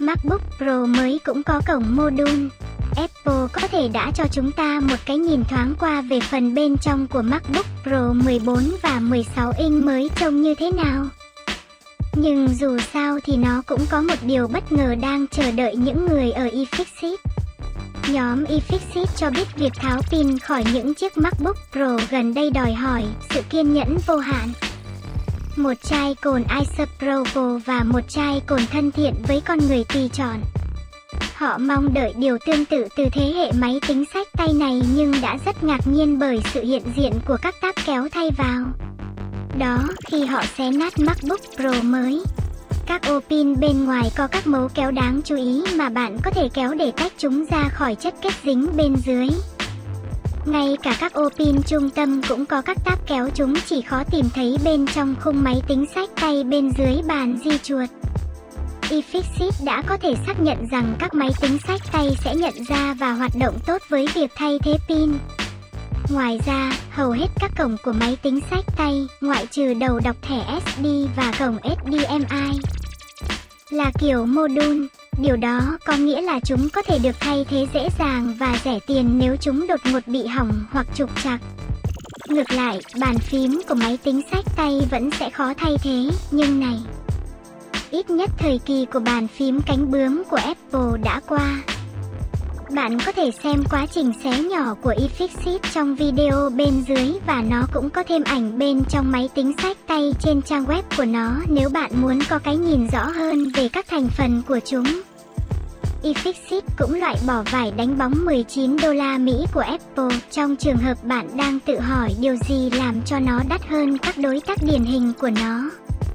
MacBook Pro mới cũng có cổng module. Apple có thể đã cho chúng ta một cái nhìn thoáng qua về phần bên trong của MacBook Pro 14 và 16 inch mới trông như thế nào. Nhưng dù sao thì nó cũng có một điều bất ngờ đang chờ đợi những người ở iFixit. Nhóm iFixit cho biết việc tháo pin khỏi những chiếc MacBook Pro gần đây đòi hỏi sự kiên nhẫn vô hạn. Một chai cồn isopropyl và một chai cồn thân thiện với con người tùy chọn. Họ mong đợi điều tương tự từ thế hệ máy tính xách tay này nhưng đã rất ngạc nhiên bởi sự hiện diện của các tab kéo thay vào. Đó, khi họ xé nát MacBook Pro mới. Các ô pin bên ngoài có các mấu kéo đáng chú ý mà bạn có thể kéo để tách chúng ra khỏi chất kết dính bên dưới. Ngay cả các ô pin trung tâm cũng có các tab kéo, chúng chỉ khó tìm thấy bên trong khung máy tính xách tay bên dưới bàn di chuột. iFixit đã có thể xác nhận rằng các máy tính xách tay sẽ nhận ra và hoạt động tốt với việc thay thế pin. Ngoài ra, hầu hết các cổng của máy tính xách tay, ngoại trừ đầu đọc thẻ SD và cổng HDMI, là kiểu module. Điều đó có nghĩa là chúng có thể được thay thế dễ dàng và rẻ tiền nếu chúng đột ngột bị hỏng hoặc trục trặc. Ngược lại, bàn phím của máy tính xách tay vẫn sẽ khó thay thế, nhưng này, ít nhất thời kỳ của bàn phím cánh bướm của Apple đã qua. Bạn có thể xem quá trình xé nhỏ của iFixit trong video bên dưới và nó cũng có thêm ảnh bên trong máy tính xách tay trên trang web của nó nếu bạn muốn có cái nhìn rõ hơn về các thành phần của chúng. iFixit cũng loại bỏ vải đánh bóng $19 của Apple trong trường hợp bạn đang tự hỏi điều gì làm cho nó đắt hơn các đối tác điển hình của nó.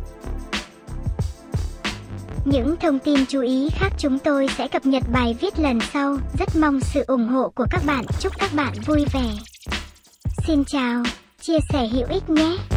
Những thông tin chú ý khác chúng tôi sẽ cập nhật bài viết lần sau. Rất mong sự ủng hộ của các bạn. Chúc các bạn vui vẻ. Xin chào, chia sẻ hữu ích nhé.